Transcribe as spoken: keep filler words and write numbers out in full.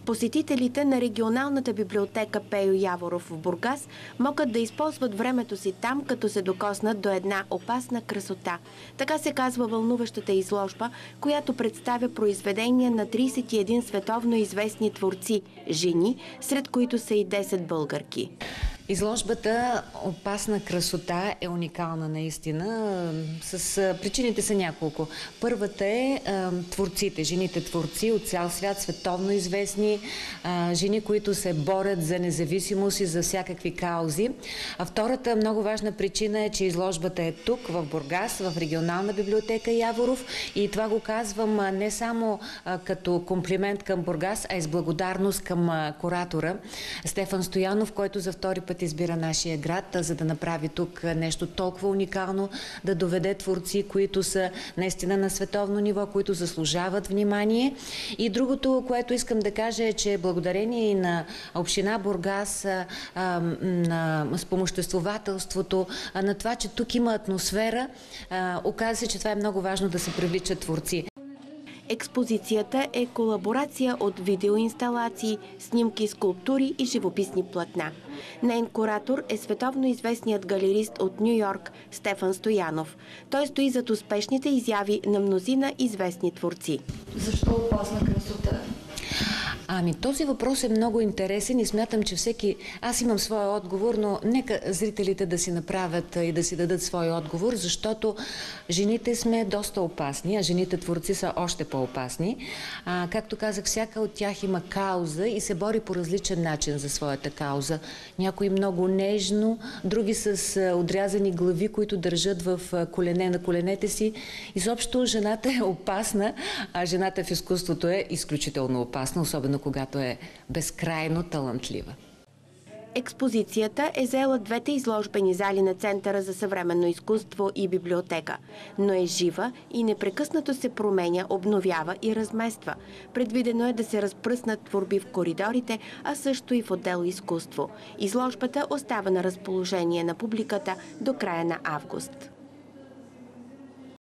Посетителите на регионалната библиотека Пейо Яворов в Бургас могат да използват времето си там, като се докоснат до една опасна красота. Така се казва вълнуващата изложба, която представя произведения на тридесет и един световно известни творци – жени, сред които са и десет българки. Изложбата "Опасна красота" е уникална наистина. С причините са няколко. Първата е а, творците, жените творци от цял свят, световно известни, а, жени, които се борят за независимост и за всякакви каузи. А втората много важна причина е, че изложбата е тук, в Бургас, в регионална библиотека Яворов, и това го казвам не само а, като комплимент към Бургас, а и с благодарност към а, куратора Стефан Стоянов, който за втори път избира нашия град, за да направи тук нещо толкова уникално, да доведе творци, които са наистина на световно ниво, които заслужават внимание. И другото, което искам да кажа, е, че благодарение и на община Бургас, на спомоществователството, на това, че тук има атмосфера, оказа се, че това е много важно да се привличат творци. Експозицията е колаборация от видеоинсталации, снимки, скулптури и живописни платна. Нейн куратор е световно известният галерист от Ню Йорк Стефан Стоянов. Той стои зад успешните изяви на мнозина известни творци. Защо опасна красота? Ами, този въпрос е много интересен и смятам, че всеки... Аз имам своя отговор, но нека зрителите да си направят и да си дадат своя отговор, защото жените сме доста опасни, а жените творци са още по-опасни. А, както казах, всяка от тях има кауза и се бори по различен начин за своята кауза. Някои много нежно, други с отрязани глави, които държат в колене на коленете си. Изобщо жената е опасна, а жената в изкуството е изключително опасна, особено когато е безкрайно талантлива. Експозицията е заела двете изложбени зали на Центъра за съвременно изкуство и библиотека, но е жива и непрекъснато се променя, обновява и размества. Предвидено е да се разпръснат творби в коридорите, а също и в отдел изкуство. Изложбата остава на разположение на публиката до края на август.